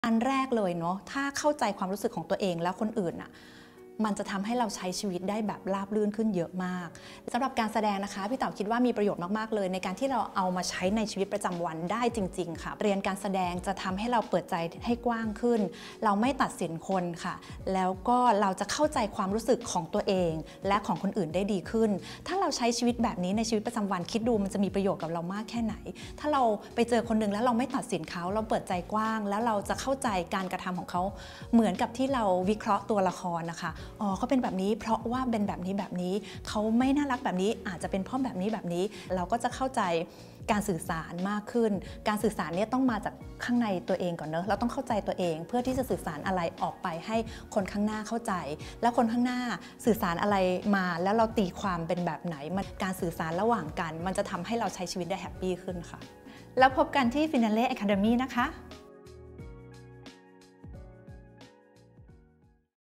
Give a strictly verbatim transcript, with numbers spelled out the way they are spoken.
อันแรกเลยเนาะถ้าเข้าใจความรู้สึกของตัวเองแล้วคนอื่นอ่ะมันจะทำให้เราใช้ชีวิตได้แบบราบรื่นขึ้นเยอะมากสำหรับการแสดงนะคะพี่เต๋าคิดว่ามีประโยชน์มากๆเลยในการที่เราเอามาใช้ในชีวิตประจำวันได้จริงๆค่ะเรียนการแสดงจะทำให้เราเปิดใจให้กว้างขึ้นเราไม่ตัดสินคนค่ะแล้วก็เราจะเข้าใจความรู้สึกของตัวเองและของคนอื่นได้ดีขึ้นถ้าเราใช้ชีวิตแบบนี้ในชีวิตประจำวันคิดดูมันจะมีประโยชน์กับเรามากแค่ไหนถ้าเราไปเจอคนหนึ่งแล้วเราไม่ตัดสินเขาเราเปิดใจกว้างแล้วเราจะเข้าใจการกระทำของเขาเหมือนกับที่เราวิเคราะห์ตัวละครนะคะอ๋อเขาเป็นแบบนี้เพราะว่าเป็นแบบนี้แบบนี้เขาไม่น่ารักแบบนี้อาจจะเป็นเพราะแบบนี้แบบนี้เราก็จะเข้าใจการสื่อสารมากขึ้นการสื่อสารเนี่ยต้องมาจากข้างในตัวเองก่อนเนอะเราต้องเข้าใจตัวเองเพื่อที่จะสื่อสารอะไรออกไปให้คนข้างหน้าเข้าใจแล้วคนข้างหน้าสื่อสารอะไรมาแล้วเราตีความเป็นแบบไหนมันการสื่อสารระหว่างกันมันจะทำให้เราใช้ชีวิตได้แฮปปี้ขึ้นค่ะแล้วพบกันที่ Finale Academy นะคะ